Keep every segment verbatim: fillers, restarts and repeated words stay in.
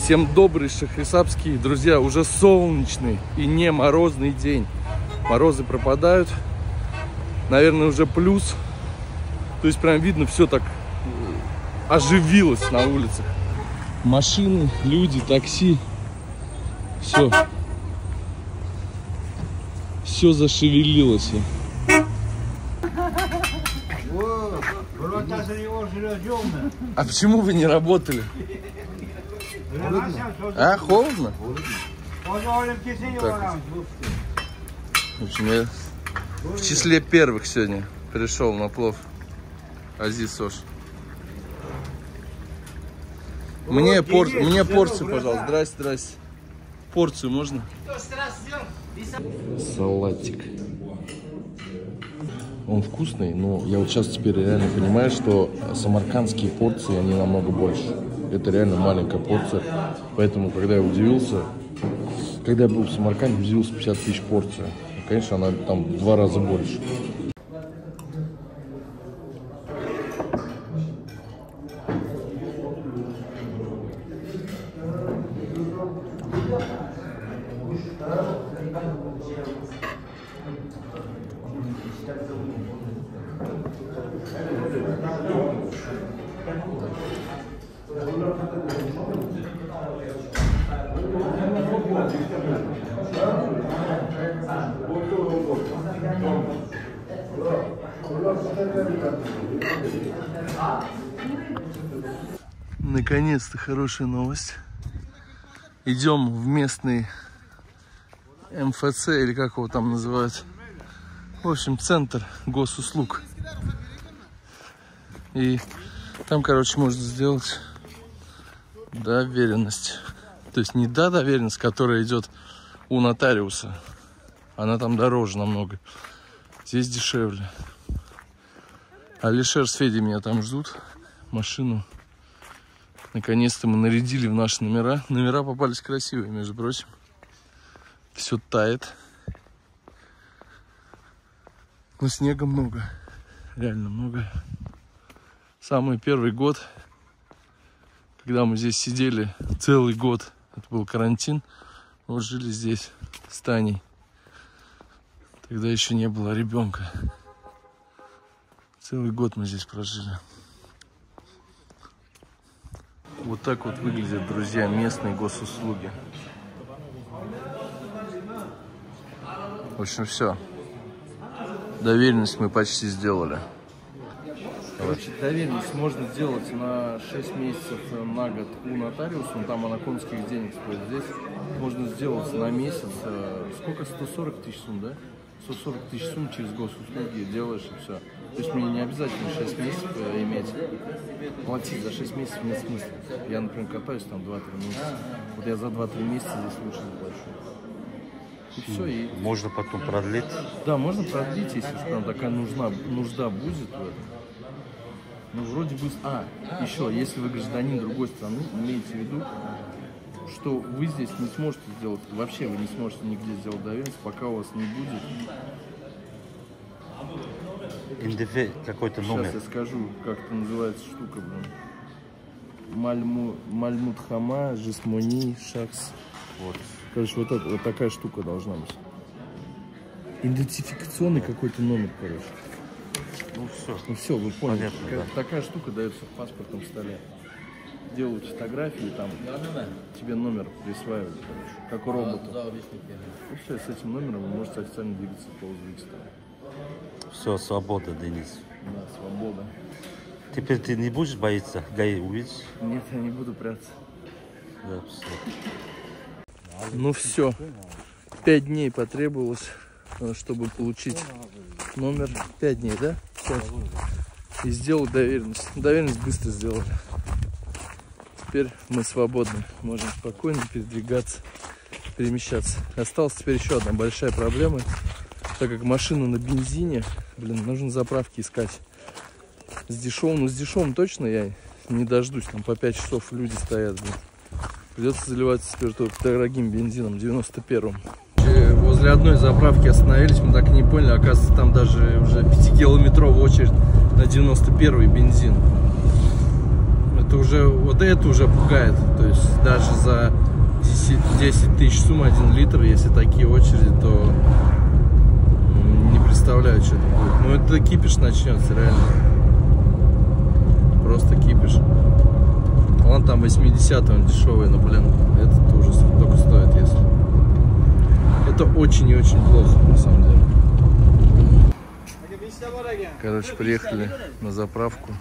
Всем добрый шахрисабский, друзья, уже солнечный и не морозный день. Морозы пропадают, наверное, уже плюс. То есть прям видно, все так оживилось на улицах. Машины, люди, такси, все. Все зашевелилось. А почему вы не работали? А, холодно? Так. В общем, я в числе первых сегодня пришел на плов. Азиз Сош. Мне, пор... Мне порцию, пожалуйста. Здрасте, здрасте. Порцию можно? Салатик. Он вкусный, но я вот сейчас теперь реально понимаю, что самаркандские порции, они намного больше. Это реально маленькая порция. Поэтому, когда я удивился, когда я был в Самарканде, удивился пятьдесят тысяч порций. Конечно, она там в два раза больше. Наконец-то хорошая новость. Идем в местный эм эф цэ, или как его там называют. В общем, центр госуслуг. И там, короче, можно сделать доверенность. То есть не да доверенность, которая идет у нотариуса. Она там дороже намного. Здесь дешевле. Алишер с Федей меня там ждут. Машину наконец-то мы нарядили в наши номера. Номера попались красивые, между прочим. Все тает. Но снега много. Реально много. Самый первый год, когда мы здесь сидели целый год, это был карантин, мы жили здесь с Таней. Тогда еще не было ребенка. Целый год мы здесь прожили. Вот так вот выглядят, друзья, местные госуслуги. В общем, все. Доверенность мы почти сделали. Короче, доверенность можно сделать на шесть месяцев на год у нотариуса, но там она конских денег стоит. Здесь можно сделать на месяц, сколько, сто сорок тысяч сумм, да? сто сорок тысяч сумм через госуслуги делаешь, и все. То есть мне не обязательно шесть месяцев иметь. Платить за шесть месяцев нет смысла. Я, например, катаюсь там два-три месяца. Вот я за два-три месяца здесь лучше заплачу. И все. И... Можно потом продлить? Да, можно продлить, если прям такая нужна, нужда будет в этом. Ну, вроде бы... А, еще, если вы гражданин другой страны, имейте в виду, что вы здесь не сможете сделать, вообще вы не сможете нигде сделать доверенность, пока у вас не будет... эн дэ эф какой-то номер. Сейчас я скажу, как это называется штука, блин. Мальму, Мальмутхама, Жисмони, Шахс. Вот. Короче, вот, это, вот такая штука должна быть. Идентификационный какой-то номер, короче. Ну все. Ну все, вы поняли. Понятно, как, да. Такая штука дается в паспортном столе. Делают фотографии, там тебе номер присваивают, короче, как у робота. И все, с этим номером вы можете официально двигаться по Узбекистану. Все, свобода, Денис. Да, свобода. Теперь ты не будешь бояться ГАИ увидеть? Нет, я не буду прятаться. Да, все. Ну все, пять дней потребовалось, чтобы получить номер. Пять дней, да? пять. И сделать доверенность. Доверенность быстро сделали. Теперь мы свободны, можем спокойно передвигаться, перемещаться. Осталась теперь еще одна большая проблема. Так как машина на бензине, блин, нужно заправки искать. С дешевым, ну с дешевым точно я не дождусь, там по пять часов люди стоят, блин. Придется заливаться теперь только дорогим бензином, девяносто первым. Возле одной заправки остановились, мы так и не поняли, оказывается, там даже уже пятикилометровая очередь на девяносто первый бензин. это уже, вот это уже пугает. То есть даже за десять тысяч сумм один литр, если такие очереди, то не представляю, что это будет. Ну это кипиш начнется, реально. Просто кипиш. Вон там восьмидесятый, он дешевый, но, блин, этот уже только стоит, если. Это очень и очень плохо, на самом деле. Короче, приехали на заправку.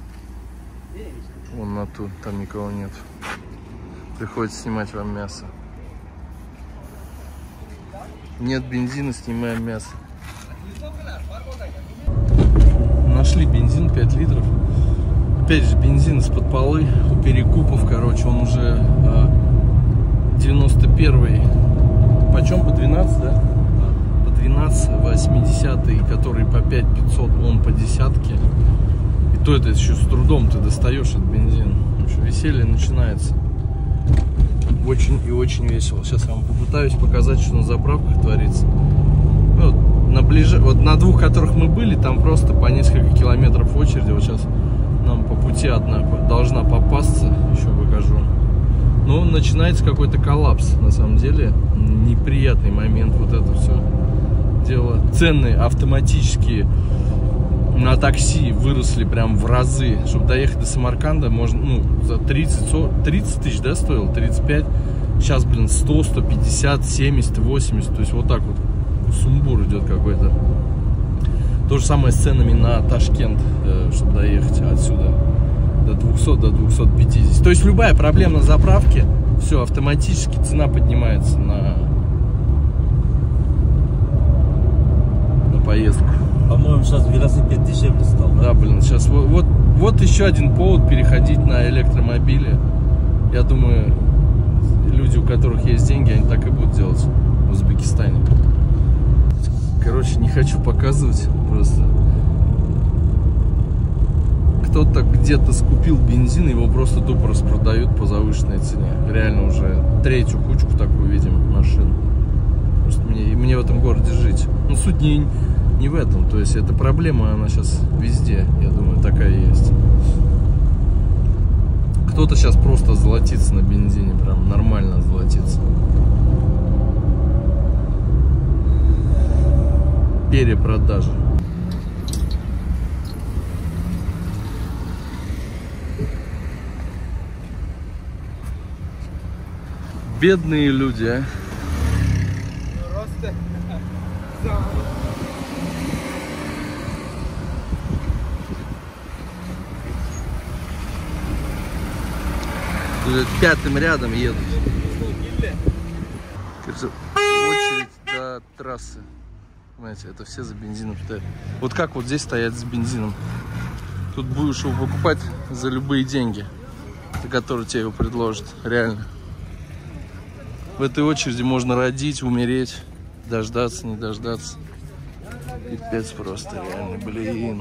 Вон на ту, там никого нет. Приходится снимать вам мясо. Нет бензина, снимаем мясо. Нашли бензин пять литров. Опять же, бензин из-под полы у Перекупов, короче, он уже э, девяносто первый. Почем? По двенадцать, да? По двенадцать, восьмидесятый, который по пять пятьсот, он по десятке. И то это еще с трудом ты достаешь этот бензин. В общем, веселье начинается. Очень и очень весело. Сейчас я вам попытаюсь показать, что на заправках творится. Ну, вот, на ближ... вот на двух, которых мы были, там просто по несколько километров очереди. Вот сейчас нам по пути одна должна попасться, еще покажу. Но начинается какой-то коллапс, на самом деле. Неприятный момент, вот это все дело. Цены автоматически на такси выросли прям в разы. Чтобы доехать до Самарканда, можно, ну, за тридцать, сорок, тридцать тысяч, да, стоило? тридцать пять. Сейчас, блин, сто, сто пятьдесят, семьдесят, восемьдесят. То есть вот так вот сумбур идет какой-то. То же самое с ценами на Ташкент, чтобы доехать отсюда до двухсот, до двухсот пятидесяти. То есть любая проблема на заправке, все, автоматически цена поднимается на, на поездку. По-моему, сейчас велосипед дешевле стал, да? Да, блин, сейчас вот, вот, вот еще один повод переходить на электромобили. Я думаю, люди, у которых есть деньги, они так и будут делать в Узбекистане. Короче, не хочу показывать, просто кто-то где-то скупил бензин, его просто тупо распродают по завышенной цене. Реально уже третью кучку такую видим машин. Просто мне, мне в этом городе жить. Ну, суть не, не в этом, то есть эта проблема, она сейчас везде, я думаю, такая есть. Кто-то сейчас просто золотится на бензине, прям нормально золотится. Перепродажи. Бедные люди, а. Пятым рядом едут. Очередь до трассы. Понимаете, это все за бензином стоят. Вот как вот здесь стоять с бензином. Тут будешь его покупать за любые деньги, за которые тебе его предложат. Реально. В этой очереди можно родить, умереть, дождаться, не дождаться. Пипец просто, реально, блин.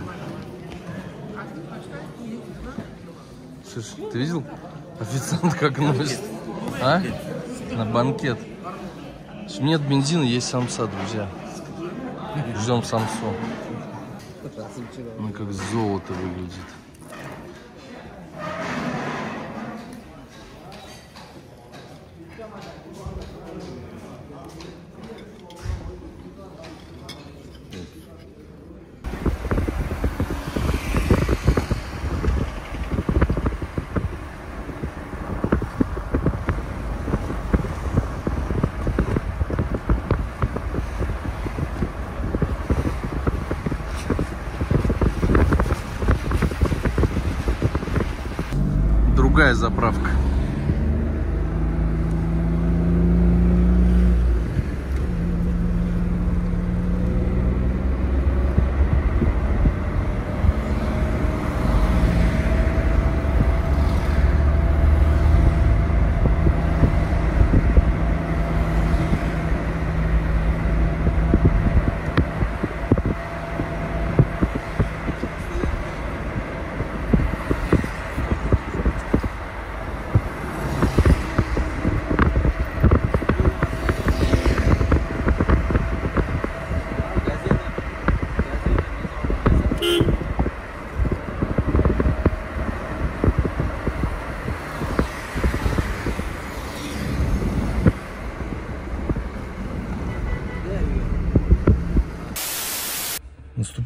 Слушай, ты видел? Официант как носит. А? На банкет. Нет бензина, есть самса, друзья. Ждем самсу. Ну как золото выглядит. Другая заправка.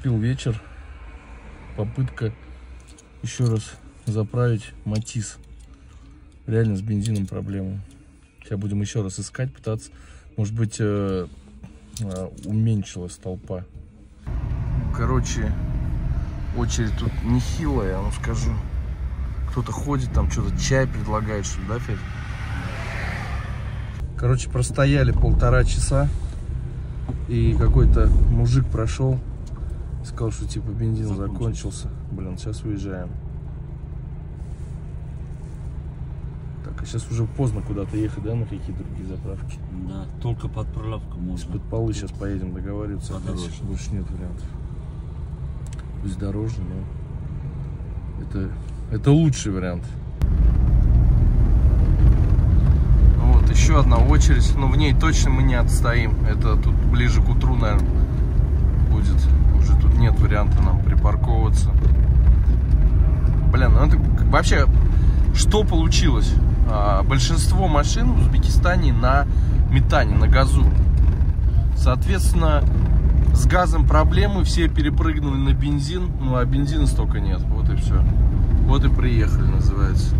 наступил вечер. Попытка еще раз заправить Матис. Реально с бензином проблема. Сейчас будем еще раз искать, пытаться. Может быть, э, э, уменьшилась толпа. Короче, очередь тут нехилая, я вам скажу. Кто-то ходит, там что-то чай предлагает, что ли, да, Федь? Короче, простояли полтора часа. И какой-то мужик прошел. Сказал, что типа бензин закончился. Блин, сейчас уезжаем. Так, а сейчас уже поздно куда-то ехать, да, на какие-то другие заправки? Да, только под прилавку можно. Из-под полы сейчас поедем договариваться. Опять больше нет вариантов. Пусть дороже, но это, это лучший вариант. Вот еще одна очередь, но в ней точно мы не отстоим. Это тут ближе к утру, наверное, будет. Уже тут нет варианта нам припарковываться. Блин, ну это вообще, что получилось? А, большинство машин в Узбекистане на метане, на газу. Соответственно, с газом проблемы, все перепрыгнули на бензин, ну а бензина столько нет. Вот и все. Вот и приехали, называется.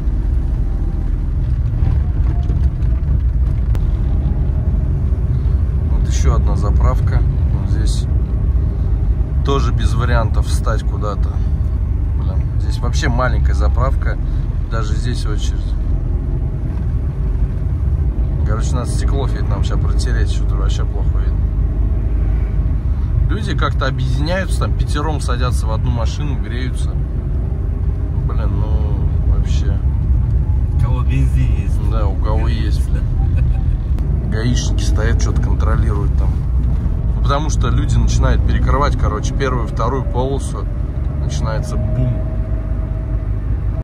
Вот еще одна заправка. Вот здесь тоже без вариантов встать куда-то. Блин, здесь вообще маленькая заправка. Даже здесь очередь. Короче, надо стекло, Федь, нам сейчас протереть, что-то вообще плохо видно. Люди как-то объединяются, там пятером садятся в одну машину, греются. Блин, ну вообще. У кого бензин есть. Да, у кого есть. Гаишники стоят, что-то контролируют там. Ну, потому что люди начинают перекрывать, короче, первую, вторую полосу. Начинается бум.